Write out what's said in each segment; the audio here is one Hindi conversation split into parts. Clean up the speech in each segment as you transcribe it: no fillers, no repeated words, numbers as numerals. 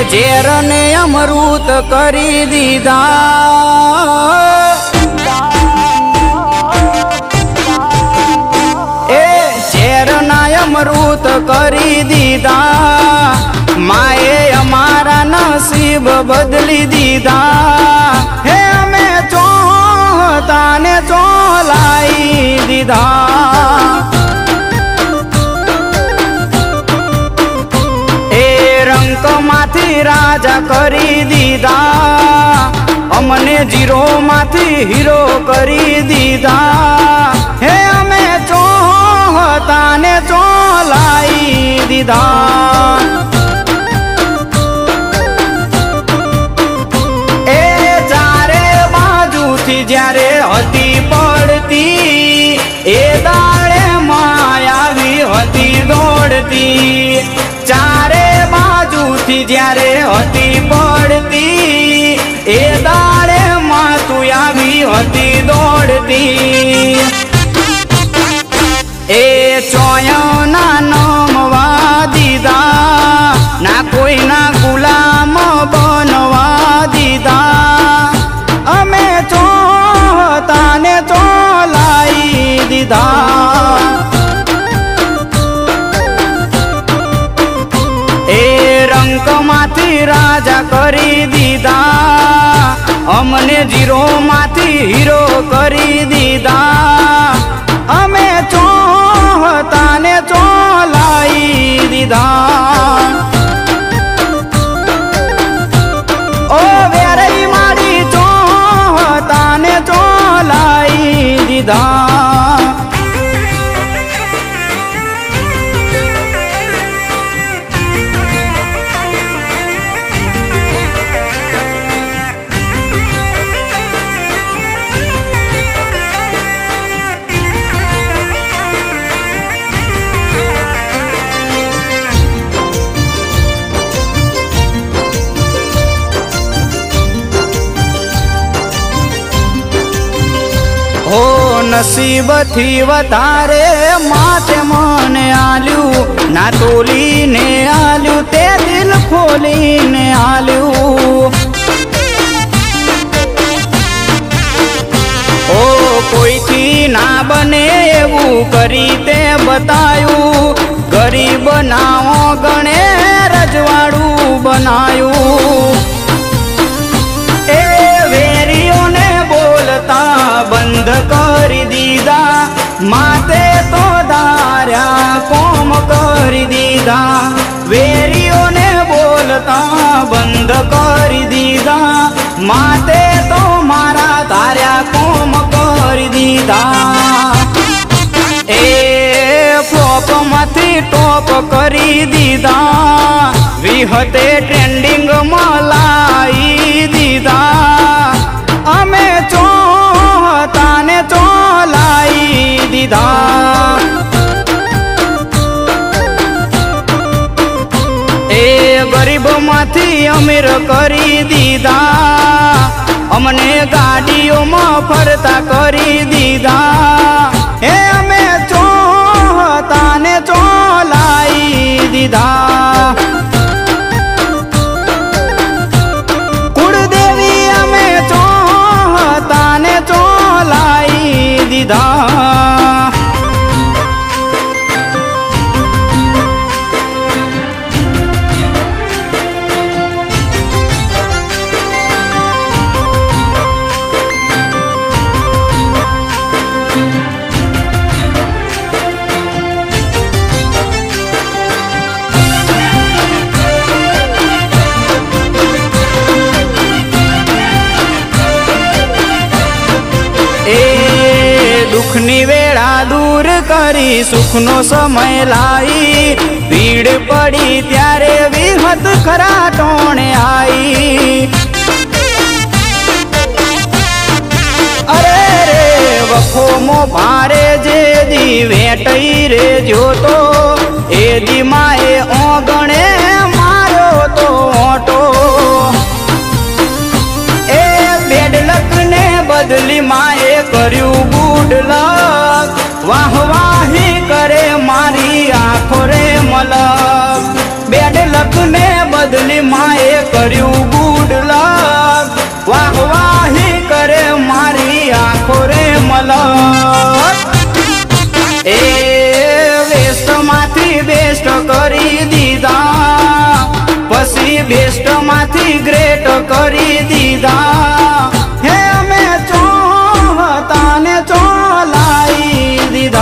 ઝેર ને અમૃત કરી દીધા। એ ઝેર ના અમૃત કરી દીધા। માએ અમારા નસીબ બદલી દીધા। હે અમે ચોહતા ને ચોલાઈ દીધા। माथी राजा करी दीदा, अमने जीरो माथी हीरो करी दीदा। हे अमे चोहता ने चोलाई दीदा। ए चारे बाजू थी ज्यारे हती पड़ती, ए दाड़े मायावी हती दौड़ती। चारे बाजू थी ज्यारे हती पड़ती, ए दाड़े मां तू आवी हती दौड़ती। ए चोयना नमवा दीदा, ना कोई ना गुलाम बनवा दीदा। अमे चोहता ने चोलाई दीदा। माथी राजा करी दीदा, अमने जीरो माथी हीरो करी दीदा। अमे चोहता ने चोलाई दीदा। ओ वेरई मारी चोहता ने चोलाई दीदा। हो नसीब थी वतारे माते मने आल्यू, ना तोली ने आल्यू ते दिल खोली ने आल्यू। ओ कोई थी ना बने एवू करी ते बतायू, गरीब नाओ गणे रजवाड़ू बनायू। ए वेरियों ने बोलता बंद कर दीदा, माते तो दार्या कोम कर दीदा। वेरियों ने बोलता बंद कर दीदा, माते तो मारा दार्या कोम कर दीदा। ए फ्लॉप माथी टॉप करी दीदा, विहते ट्रेंडिंग मलाई दीदा। अमे चोहता ने चोलाई दीदा। ए गरीब माथी अमीर करी दीदा, अमने गाड़ियों में फरता करी दीदा। ए अमे चोहता ने चोलाई दीदा। कुलदेवी अमे चोहता ने चोलाई दीदा। दुखनी वेड़ा दूर करी सुखनो समय लाई, भीड़ पड़ी त्यारे विहत खरा टोणे आई। अरे रे वफो मो भारे जे दी वेटई रे जो तो, ए दी माए ओगणे मारो तो ओटो। ए बेड लक ने बदली माए कर्यू गुड लक, वाह वाही करे मारी आँखों रे मलक। बेड लक ने बदली माए कर्यु गुड लक वाहवाही करे मारी आँखो रे मलक ए वेस्ट माथी बेस्ट करी दीदा पसी बेस्ट माथी ग्रेट करी दीदा हे अमे चोहता ने चोलाई दीदा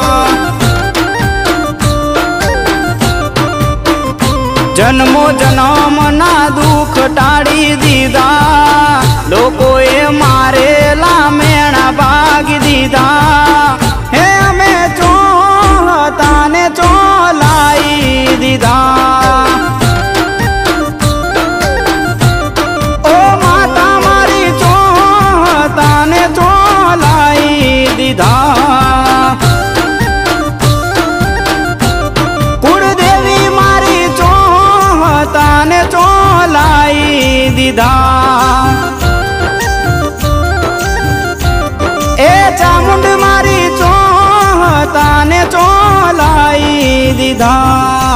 जन्मो जन्म ना दुख टाड़ी दीदा लोकोए मारेला मेणा भागी दीदा हे अमे चोहता ने चोलाई दीदा ओ माता मारी चोहता ने चोलाई दीदा कुलदेवी मारी चोहता ने चोलाई दीदा ए चामुंड मारी चोहता ने चोलाई दीदा।